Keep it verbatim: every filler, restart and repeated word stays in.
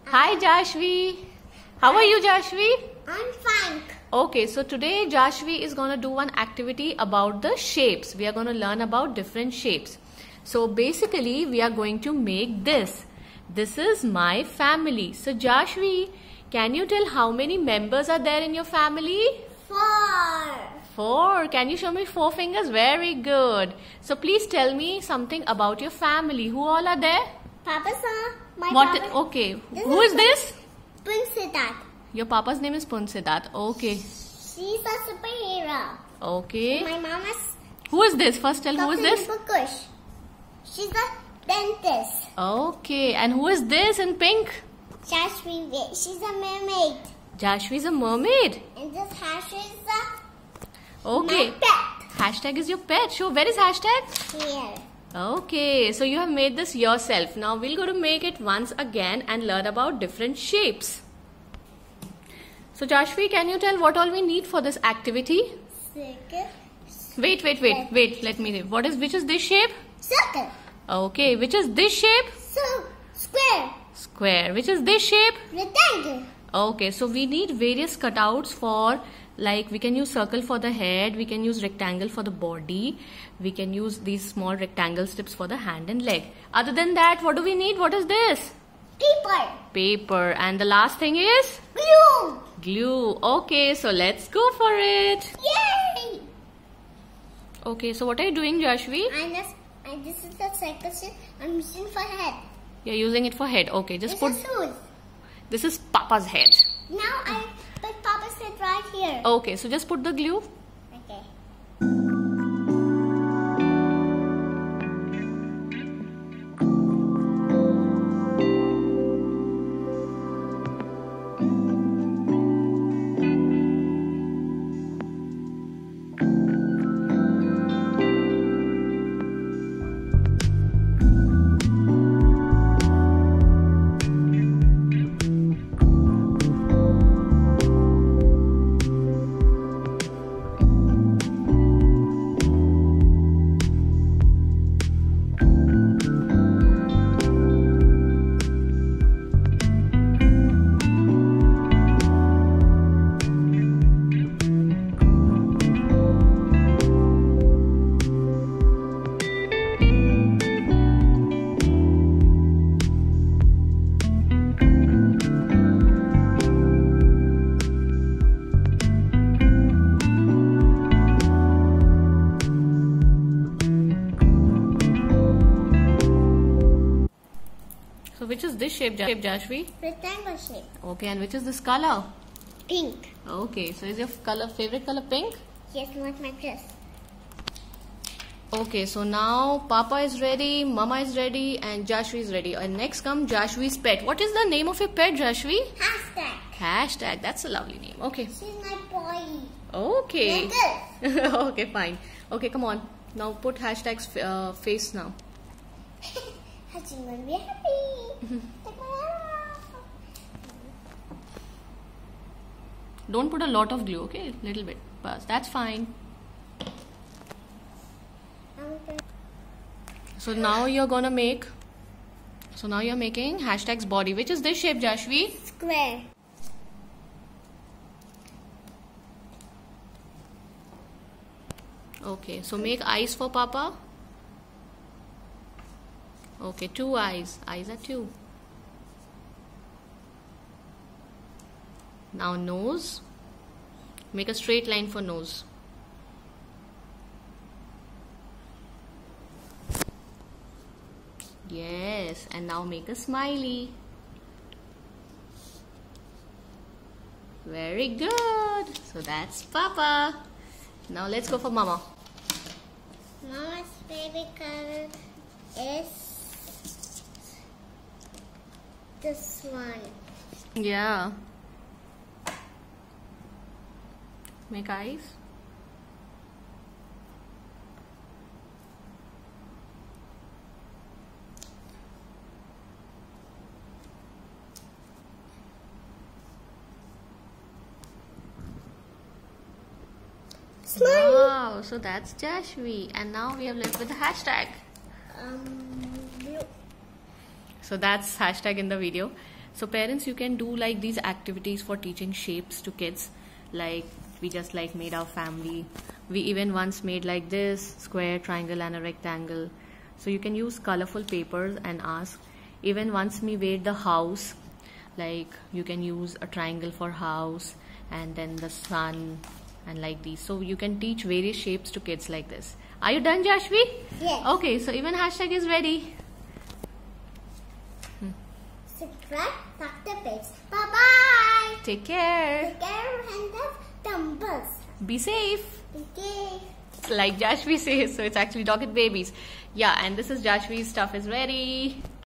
Hi Jashvi. How are you, Jashvi? I'm fine. Okay, so today Jashvi is going to do one activity about the shapes. We are going to learn about different shapes. So basically we are going to make this. This is my family. So Jashvi, can you tell how many members are there in your family? Four. Four. Can you show me four fingers? Very good. So please tell me something about your family. Who all are there? Papa sir. My What? papa. Okay. This Who is this? Punsidat. Your papa's name is Punsidat. Okay. She's a superhero. Okay. My mama's Who is this? First tell who is this? Kush. She's a dentist. Okay. And who is this in pink? Jashvi. She's a mermaid. Jashvi is a mermaid. And this hash is a Okay. my pet. Hashtag is your pet. Show where is hashtag? Here. Okay. So you have made this yourself. Now we'll go to make it once again and learn about different shapes. So Jashvi, can you tell what all we need for this activity? Circle. Wait, wait, wait, wait. Let me read. What is which is this shape? Circle. Okay. Which is this shape? So square. Square. Which is this shape? Rectangle. Okay. So we need various cutouts for, like, we can use circle for the head. We can use rectangle for the body. We can use these small rectangle strips for the hand and leg. Other than that, what do we need? What is this? Paper. Paper. And the last thing is? Glue. Glue. Okay. So let's go for it. Yay! Okay. So what are you doing, Jashvi? And this, and this is the circle shape I'm using for head. You're using it for head. Okay. Just This put. is shoes. This is Papa's head. Now I put Papa's head right here. Okay. So just put the glue. Okay. So which is this shape, shape Jashvi? Rectangle shape. Okay. And which is this color? Pink. Okay. So is your color favorite color pink? Yes, not my dress. Okay. So now Papa is ready, Mama is ready, and Jashvi is ready. And next comes Jashvi's pet. What is the name of your pet, Jashvi? Hashtag. Hashtag. That's a lovely name. Okay. She's my boy. Okay. Like this. Okay. Fine. Okay. Come on. Now put hashtag's uh, face now. She's gonna be happy. Don't put a lot of glue. Okay. Little bit. But that's fine. So now you're gonna make. So now you're making hashtag's body. Which is this shape, Jashvi? Square. Okay. So make eyes for Papa. Okay. Two eyes. Eyes are two. Now nose. Make a straight line for nose. Yes. And now make a smiley. Very good. So that's Papa. Now let's go for Mama. Mama's favorite color is this one. Yeah. Make eyes. Smile. Wow, so that's Jashvi. And now we have left with the hashtag. Um, blue. So that's hashtag in the video. So parents, you can do like these activities for teaching shapes to kids. Like we just like made our family. We even once made like this square, triangle and a rectangle. So you can use colorful papers and ask. Even once we made the house, like you can use a triangle for house and then the sun and like these. So you can teach various shapes to kids like this. Are you done, Jashvi? Yes. Okay, so even hashtag is ready. Subscribe, Doctor Babes. Bye bye. Take care. Take care and have tumbles. Be safe. Okay. Like Jashvi says, so it's actually Dogged Babies. Yeah, and this is Jashvi's stuff is ready.